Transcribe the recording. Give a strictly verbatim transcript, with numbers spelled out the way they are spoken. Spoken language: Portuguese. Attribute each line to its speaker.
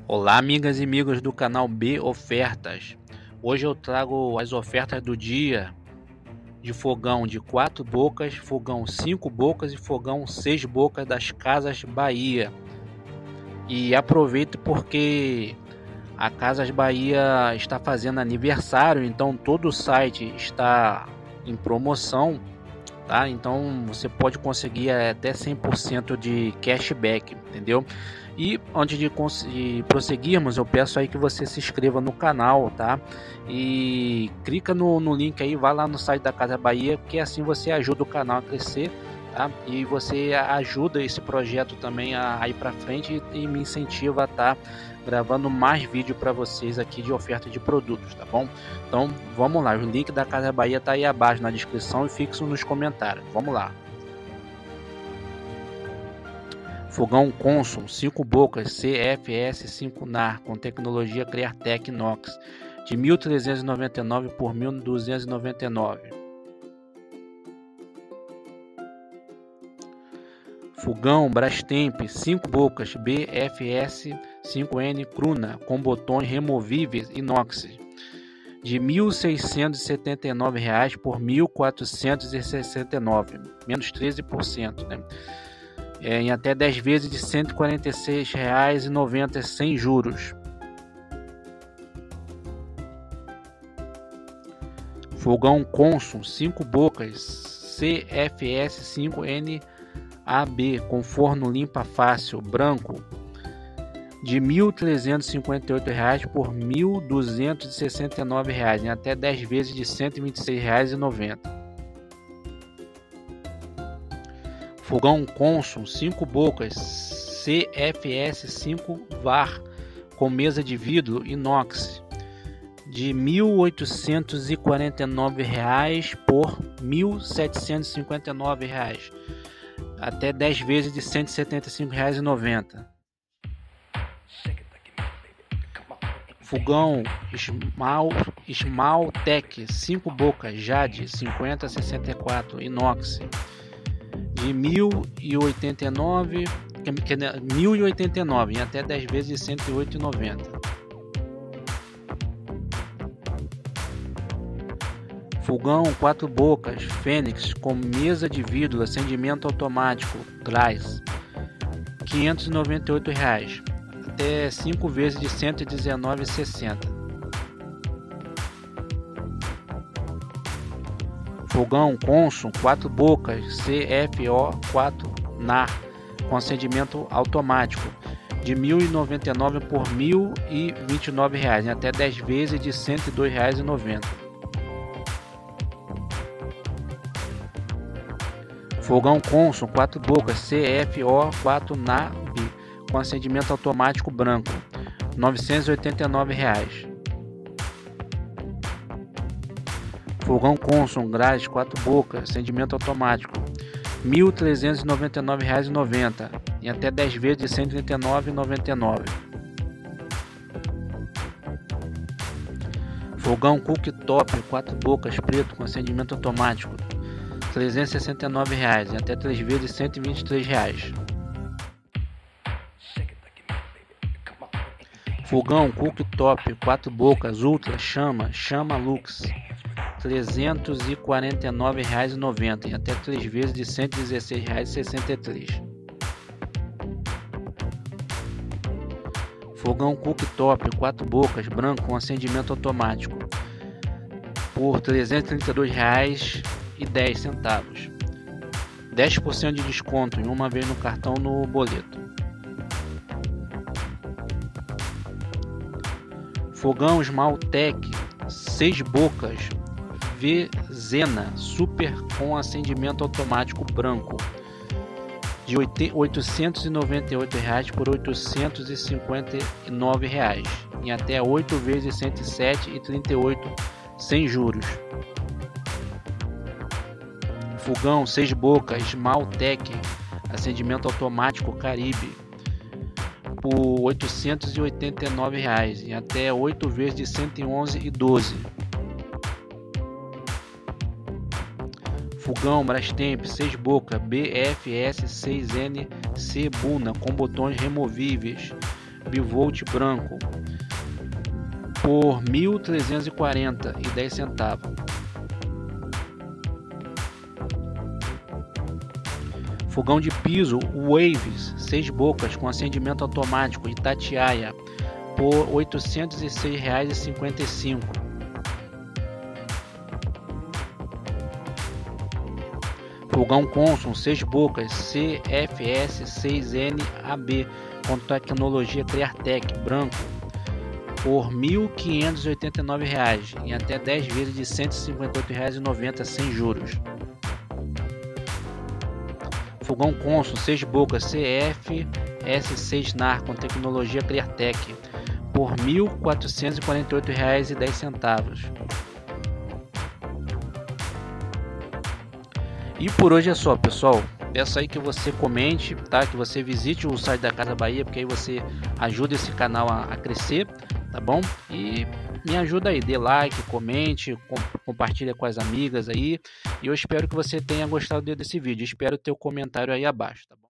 Speaker 1: Olá, amigas e amigos do canal B Ofertas. Hoje eu trago as ofertas do dia de fogão de quatro bocas, fogão cinco bocas e fogão seis bocas das Casas Bahia. E aproveite porque a Casas Bahia está fazendo aniversário, então todo o site está em promoção, tá? Então você pode conseguir até cem por cento de cashback, entendeu? E antes de, de prosseguirmos, eu peço aí que você se inscreva no canal, tá? E clica no, no link aí, vai lá no site da Casa Bahia, porque assim você ajuda o canal a crescer, tá? E você ajuda esse projeto também a, a ir para frente e, e me incentiva a estar tá gravando mais vídeo para vocês aqui de oferta de produtos, tá bom? Então vamos lá, o link da Casa Bahia tá aí abaixo na descrição e fixo nos comentários. Vamos lá. Fogão Consul cinco bocas C F S cinco N A R com tecnologia Createc Inox de mil trezentos e noventa e nove reais por mil duzentos e noventa e nove reais. Fogão Brastemp cinco bocas B F S cinco N Cruna com botões removíveis inox de mil seiscentos e setenta e nove reais por mil quatrocentos e sessenta e nove reais, menos treze por cento, né? É, em até dez vezes de cento e quarenta e seis reais e noventa centavos sem juros. Fogão Consul cinco bocas C F S cinco N A B com forno limpa fácil branco de mil trezentos e cinquenta e oito reais por mil duzentos e sessenta e nove reais, em até dez vezes de cento e vinte e seis reais e noventa centavos. Fogão Consul cinco bocas C F S cinco V A R com mesa de vidro inox de mil oitocentos e quarenta e nove reais por mil setecentos e cinquenta e nove reais, até dez vezes de cento e setenta e cinco reais e noventa centavos. Fogão Small, Smalltech cinco bocas Jade cinquenta a sessenta e quatro inox de mil e oitenta e nove reais em até dez vezes de cento e oito reais e noventa centavos. Fogão quatro bocas Fênix com mesa de vidro acendimento automático Graz quinhentos e noventa e oito reais, até cinco vezes de cento e dezenove reais e sessenta centavos. Fogão Consul quatro bocas C F O quatro N A R com acendimento automático de mil e noventa e nove reais por mil e vinte e nove reais, em até dez vezes de cento e dois reais e noventa centavos. Fogão Consul quatro bocas C F O quatro N A B com acendimento automático branco novecentos e oitenta e nove reais. Fogão Consul Graz quatro bocas acendimento automático mil trezentos e noventa e nove reais e noventa centavos, em até dez vezes de cento e trinta e nove reais e noventa e nove centavos. Fogão Cooktop quatro bocas preto com acendimento automático trezentos e sessenta e nove reais, em até três vezes de cento e vinte e três reais. Fogão Cooktop quatro bocas Ultra Chama Chama Lux trezentos e quarenta e nove reais e noventa centavos, em até três vezes de cento e dezesseis reais e sessenta e três centavos. Fogão Cooktop quatro bocas branco com acendimento automático por trezentos e trinta e dois reais e dez centavos, dez por cento de desconto em uma vez no cartão no boleto. Fogão Smalltech seis bocas V Zena Super com acendimento automático branco de oitocentos e noventa e oito reais por oitocentos e cinquenta e nove reais, em até oito vezes cento e sete reais e trinta e oito centavos sem juros. Fogão seis bocas Smalltech acendimento automático Caribe por oitocentos e oitenta e nove reais, em até oito vezes de cento e onze reais e doze centavos. Fogão Brastemp seis bocas B F S seis N C Buna com botões removíveis bivolt branco por mil trezentos e quarenta reais e dez centavos. Fogão de piso Waves seis bocas com acendimento automático Itatiaia por oitocentos e seis reais e cinquenta e cinco centavos. Fogão Consul seis bocas C F S seis N A B com tecnologia Creartec branco por mil quinhentos e oitenta e nove reais em até dez vezes de cento e cinquenta e oito reais e noventa centavos sem juros. Fogão Consul seis bocas C F S seis N A R com tecnologia Creartec por mil quatrocentos e quarenta e oito reais e dez centavos. E por hoje é só, pessoal. Peço aí que você comente, tá? Que você visite o site da Casa Bahia, porque aí você ajuda esse canal a, a crescer, tá bom? E me ajuda aí, dê like, comente, com, compartilha com as amigas aí. E eu espero que você tenha gostado desse vídeo. Espero ter o comentário aí abaixo, tá bom?